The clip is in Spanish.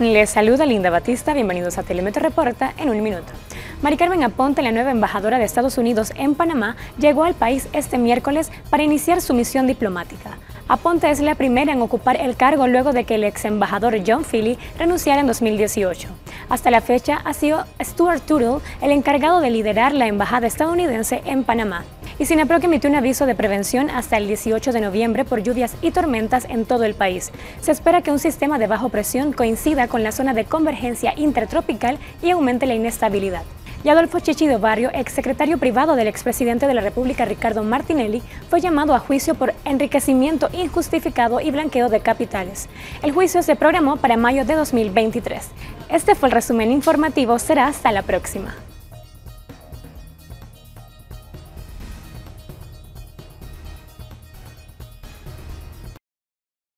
Les saluda Linda Batista, bienvenidos a Telemetro Reporta en un minuto. Mari Carmen Aponte, la nueva embajadora de Estados Unidos en Panamá, llegó al país este miércoles para iniciar su misión diplomática. Aponte es la primera en ocupar el cargo luego de que el ex embajador John Philly renunciara en 2018. Hasta la fecha ha sido Stuart Tuttle el encargado de liderar la embajada estadounidense en Panamá. Y SINAPROC emitió un aviso de prevención hasta el 18 de noviembre por lluvias y tormentas en todo el país. Se espera que un sistema de bajo presión coincida con la zona de convergencia intertropical y aumente la inestabilidad. Y Adolfo Chichido Barrio, exsecretario privado del expresidente de la República Ricardo Martinelli, fue llamado a juicio por enriquecimiento injustificado y blanqueo de capitales. El juicio se programó para mayo de 2023. Este fue el resumen informativo, será hasta la próxima.